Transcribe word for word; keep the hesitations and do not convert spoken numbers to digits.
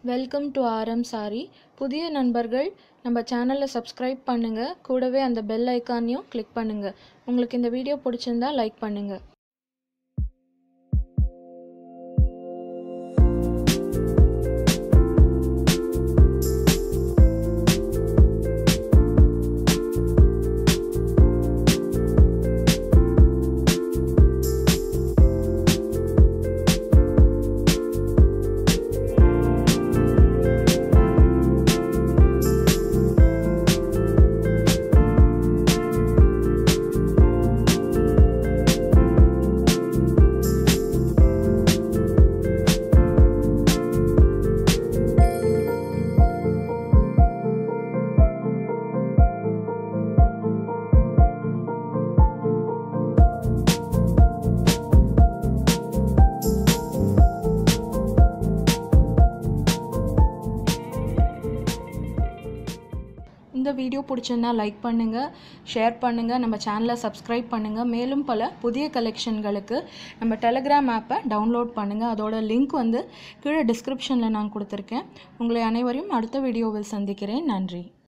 Welcome to RM sorry. புதிய நண்பர்கள் நம்ம சேனலில் சப்ஸ்கிரைப் பண்ணுங்கள், கூடவே அந்த பெல் ஐக்கானையும் கிளிக் பண்ணுங்கள். உங்களுக்கு இந்த வீடியோ பிடிச்சிருந்தா லைக் பண்ணுங்கள். இந்த வீடியோ பிடிச்சிருந்தா லைக் பண்ணுங்கள், ஷேர் பண்ணுங்கள், நம்ம சேனலை சப்ஸ்கிரைப் பண்ணுங்கள். மேலும் பல புதிய கலெக்ஷன்களுக்கு நம்ம டெலிகிராம் ஆப்பை டவுன்லோட் பண்ணுங்கள். அதோட லிங்க் வந்து கீழே டிஸ்கிரிப்ஷனில் நான் கொடுத்துருக்கேன். உங்களை அனைவரையும் அடுத்த வீடியோவில் சந்திக்கிறேன். நன்றி.